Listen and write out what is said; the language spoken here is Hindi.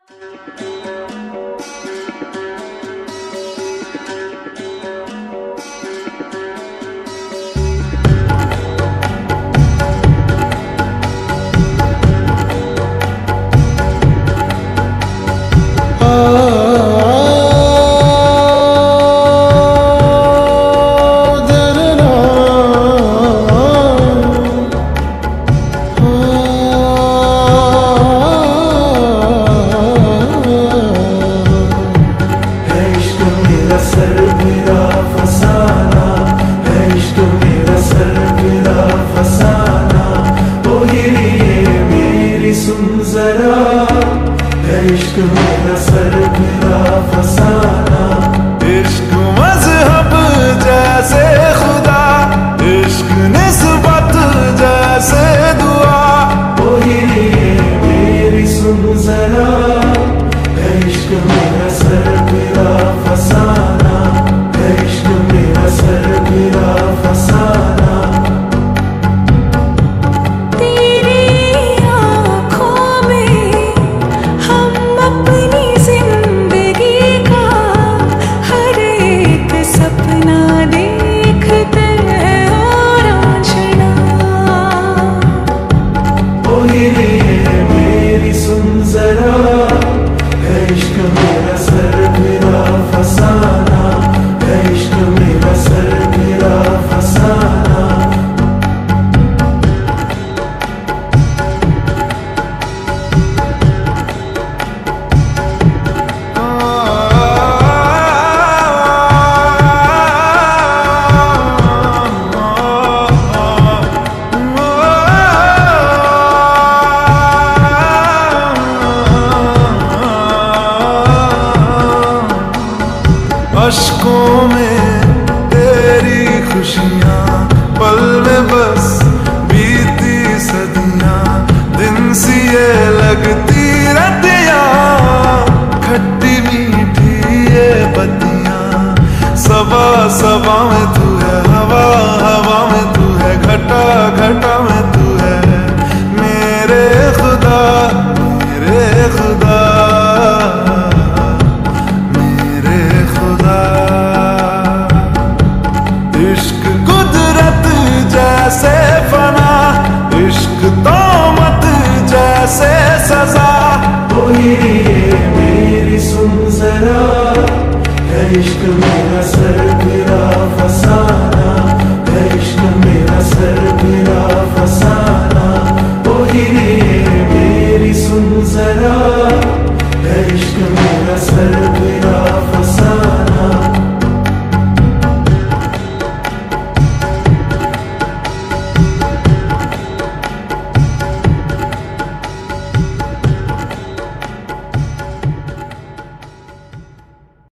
इश्क मेरा सर मेरा फसाना, इश्क मजहब जैसे खुदा, इश्क निस्बत जैसे दुआ। वही मेरी सुन जरा, इश्क मेरा सर मेरा फसाना, इश्क मेरा सर मेरा फसाना। मेरी सुन जरा, इश्क मेरा सर मेरा फसाना, इश्क मेरा सर मेरा फसाना। अश्कों में तेरी खुशियाँ, पल में बस बीती सदियाँ, दिन सी ये लगती रतियाँ, खट्टी मीठी ये बतियाँ। सबा सबा में तू है, हवा हवा में तू है, घटा घटा में तू है, मेरे खुदा मेरे खुदा। इश्क कुदरत जैसे फना, इश्क तौमत जैसे सजा। वही मेरी सुन जरा, इश्क मेरा सर मेरा फसाना, इश्क मेरा सर मेरा फसाना। वही मेरी सुन जरा,